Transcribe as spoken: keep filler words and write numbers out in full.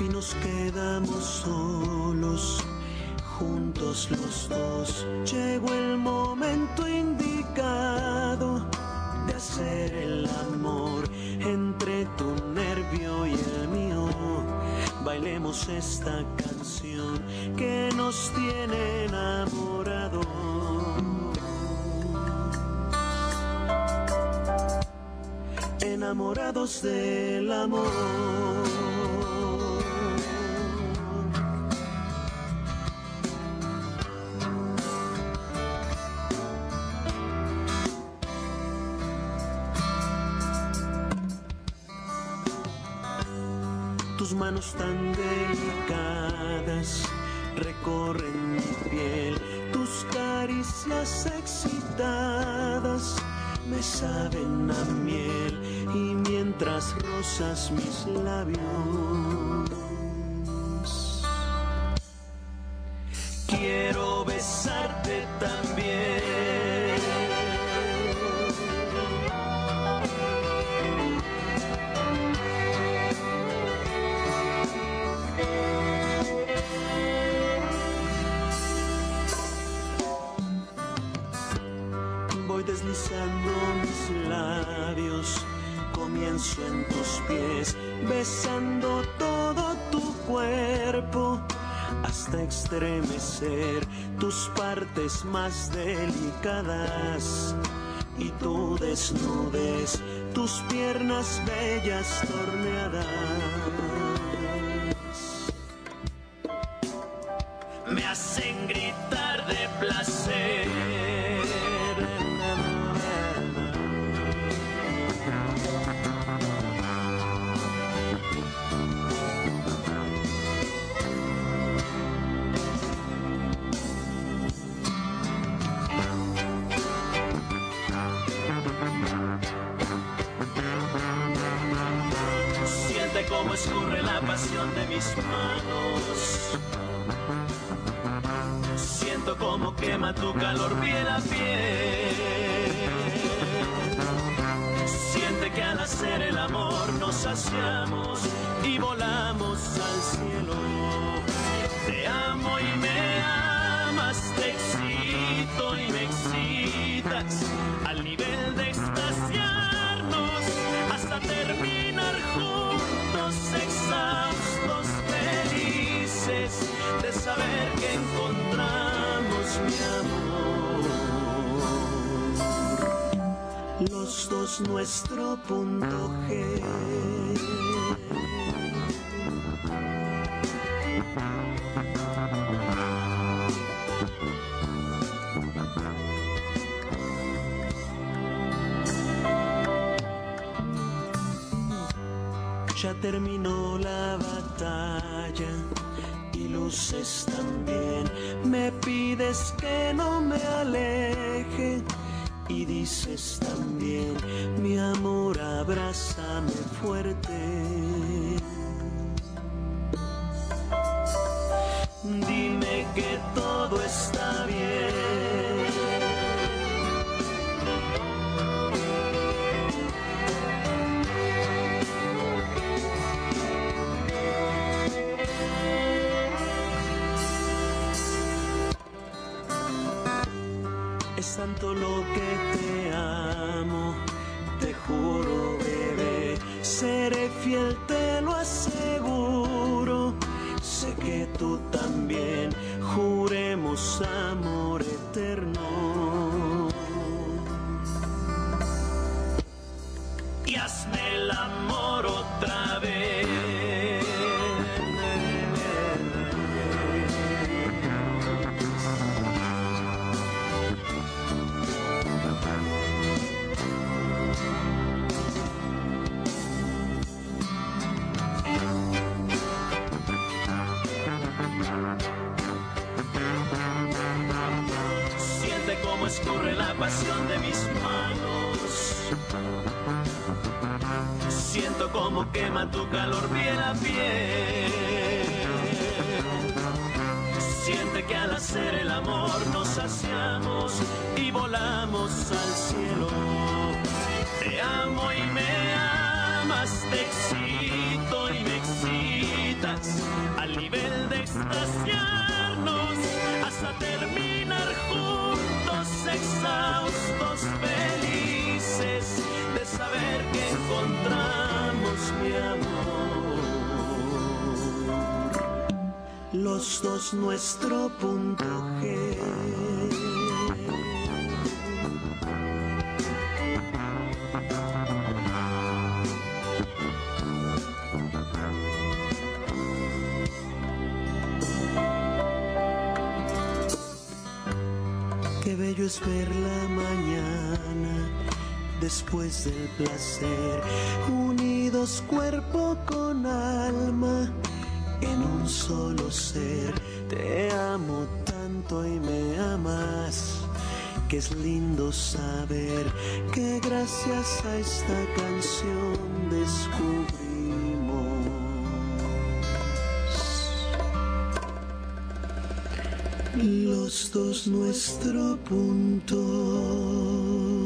y nos quedamos solos, juntos los dos. Llegó el momento indicado de hacer el amor entre tu nervio y el mío. Bailemos esta canción que nos tiene enamorados. Enamorados del amor. Tus manos tan delicadas recorren mi piel, tus caricias excitadas me saben a miel, y mientras rozas mis labios quiero besarte también. Deslizando mis labios, comienzo en tus pies, besando todo tu cuerpo hasta estremecer tus partes más delicadas y tu desnudez, tus piernas bellas torneadas. Me hacen gritar de placer. Cómo escurre la pasión de mis manos. Siento cómo quema tu calor piel a piel. Siente que al hacer el amor nos saciamos y volamos al cielo. Te amo y me amas, te excito y me excitas al nivel de extasiarnos hasta terminar juntos. Exhaustos, felices de saber que encontramos mi amor, los dos nuestro punto G. Ya terminó la batalla y luces también. Me pides que no me aleje y dices también, mi amor, abrázame fuerte. Dime que todo está bien. Es tanto lo que te amo, te juro, bebé, seré fiel, te lo aseguro. Sé que tú también, juremos amor eterno. Y hazme el amor otra vez. Cómo escurre la pasión de mis manos. Siento cómo quema tu calor piel a piel. Siente que al hacer el amor nos saciamos y volamos al cielo. Te amo y me amas, te excito y me excitas más, al nivel de extasiarnos, hasta terminar juntos, exhaustos, felices, de saber que encontramos mi amor. Los dos nuestro punto G. Qué bello es ver la mañana después del placer, unidos cuerpo con alma en un solo ser. Te amo tanto y me amas, que es lindo saber que gracias a esta canción descubrimos los dos nuestro punto.